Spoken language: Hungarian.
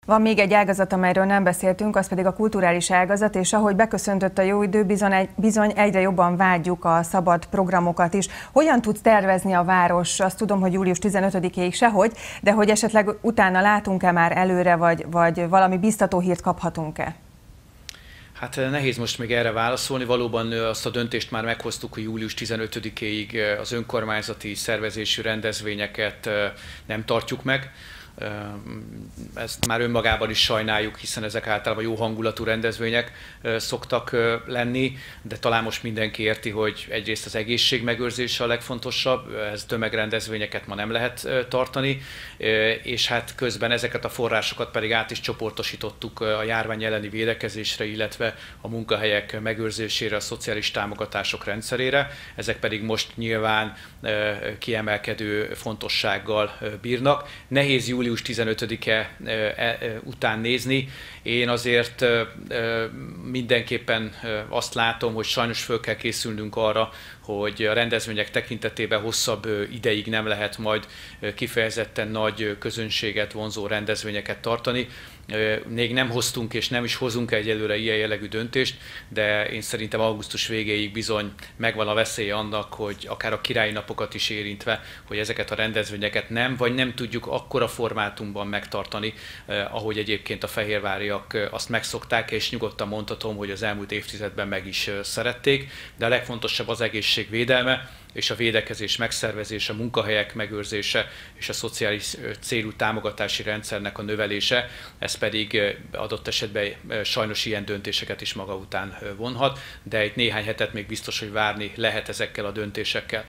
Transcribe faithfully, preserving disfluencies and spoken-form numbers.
Van még egy ágazat, amelyről nem beszéltünk, az pedig a kulturális ágazat, és ahogy beköszöntött a jó idő, bizony, bizony egyre jobban vágyjuk a szabad programokat is. Hogyan tudsz tervezni a város? Azt tudom, hogy július tizenötödikéig sehogy, de hogy esetleg utána látunk-e már előre, vagy, vagy valami biztató hírt kaphatunk-e? Hát nehéz most még erre válaszolni. Valóban azt a döntést már meghoztuk, hogy július tizenötödikéig az önkormányzati szervezésű rendezvényeket nem tartjuk meg. Ezt már önmagában is sajnáljuk, hiszen ezek általában jó hangulatú rendezvények szoktak lenni, de talán most mindenki érti, hogy egyrészt az egészség megőrzése a legfontosabb, ez tömegrendezvényeket ma nem lehet tartani, és hát közben ezeket a forrásokat pedig át is csoportosítottuk a járvány elleni védekezésre, illetve a munkahelyek megőrzésére, a szociális támogatások rendszerére. Ezek pedig most nyilván kiemelkedő fontossággal bírnak. Nehéz július tizenötödike után nézni. Én azért mindenképpen azt látom, hogy sajnos föl kell készülnünk arra, hogy a rendezvények tekintetében hosszabb ideig nem lehet majd kifejezetten nagy közönséget vonzó rendezvényeket tartani. Még nem hoztunk és nem is hozunk egyelőre ilyen jellegű döntést, de én szerintem augusztus végéig bizony megvan a veszélye annak, hogy akár a királyi napokat is érintve, hogy ezeket a rendezvényeket nem, vagy nem tudjuk akkora formátumban megtartani, ahogy egyébként a fehérváriak azt megszokták, és nyugodtan mondhatom, hogy az elmúlt évtizedben meg is szerették, de a legfontosabb az egészség védelme, és a védekezés megszervezése, a munkahelyek megőrzése és a szociális célú támogatási rendszernek a növelése, ez pedig adott esetben sajnos ilyen döntéseket is maga után vonhat, de itt néhány hetet még biztos, hogy várni lehet ezekkel a döntésekkel.